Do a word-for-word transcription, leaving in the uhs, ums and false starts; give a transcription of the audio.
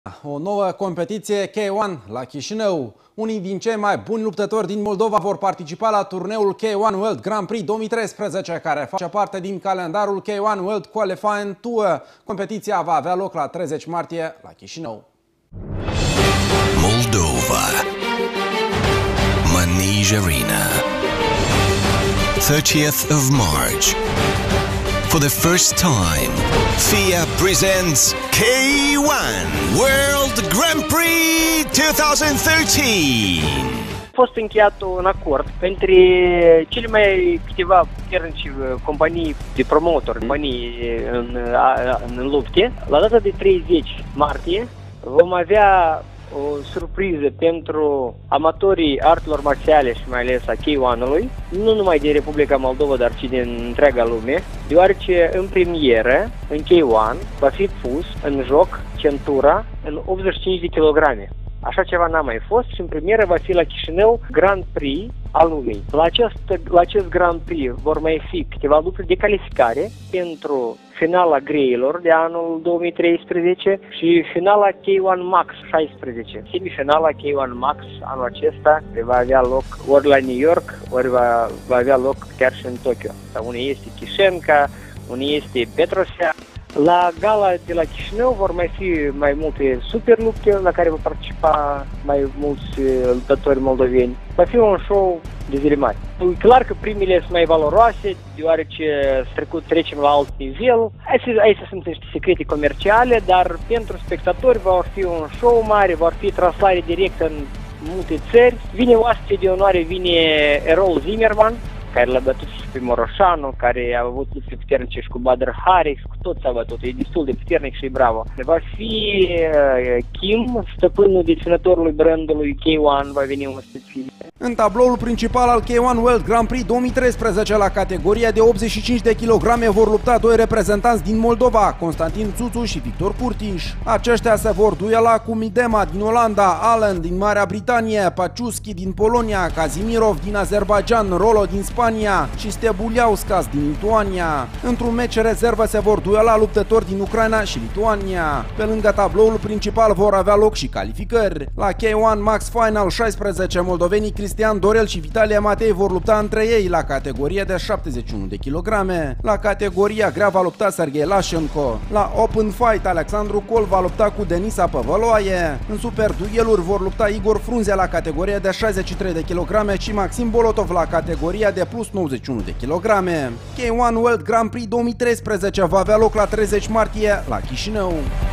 O nouă competiție K unu la Chișinău. Unii din cei mai buni luptători din Moldova vor participa la turneul K unu World Grand Prix două mii treisprezece, care face parte din calendarul K unu World Qualifying Tour. Competiția va avea loc la treizeci martie la Chișinău. Moldova, Manege Arena, thirtieth of March. For the first time, F I A presents K unu World Grand Prix două mii treisprezece. A fost încheiat un acord între cele mai câteva puternici companii de promotori, companii în, în lupte. La data de treizeci martie vom avea o surpriză pentru amatorii artelor marțiale și mai ales a K unu-ului, nu numai din Republica Moldova, dar și din întreaga lume, deoarece în premieră, în K unu, va fi pus în joc centura în optzeci și cinci de kilograme. Așa ceva n-a mai fost și în premieră va fi la Chișinău Grand Prix al lumii. La acest, la acest Grand Prix vor mai fi câteva lucruri de calificare pentru finala greilor de anul două mii treisprezece și finala K unu Max șaisprezece. Semifinala K unu Max anul acesta va avea loc ori la New York, ori va, va avea loc chiar și în Tokyo. Sau unde este Chișenca, unde este Petrosea. La gala de la Chișinău vor mai fi mai multe super lupte la care vor participa mai mulți luptători moldoveni. Va fi un show de zile mari. E clar că primele sunt mai valoroase, deoarece trecut trecem la alt nivel. Aici sunt niște secrete comerciale, dar pentru spectatori va fi un show mare, va fi translare directă în multe țări. Vine oaspete de onoare, vine Erol Zimmerman, care l-a bătut și pe Moroșanu, care a avut lupte puternice și cu Badr Hari, cu toți a bătut, e destul de puternic și bravo. Va fi uh, Kim, stăpânul deținătorului brandului K unu, va veni un specific. În tabloul principal al K unu World Grand Prix două mii treisprezece, la categoria de optzeci și cinci de kilograme, vor lupta doi reprezentanți din Moldova, Constantin Țuțu și Victor Curtiș. Aceștia se vor duela cu Midema din Olanda, Allen din Marea Britanie, Paciuski din Polonia, Cazimirov din Azerbaijan, Rolo din Spania și Stebuliauskas din Lituania. Într-un meci rezervă se vor duela luptători din Ucraina și Lituania. Pe lângă tabloul principal vor avea loc și calificări. La K unu Max Final șaisprezece, moldovenii Cristian Dorel și Vitalie Matei vor lupta între ei la categorie de șaptezeci și unu de kilograme. La categoria grea va lupta Serghei Lașenko. La Open Fight, Alexandru Col va lupta cu Denisa Păvăloaie. În super dueluri vor lupta Igor Frunze la categoria de șaizeci și trei de kilograme și Maxim Bolotov la categoria de plus nouăzeci și unu de kilograme. K unu World Grand Prix două mii treisprezece va avea loc la treizeci martie la Chișinău.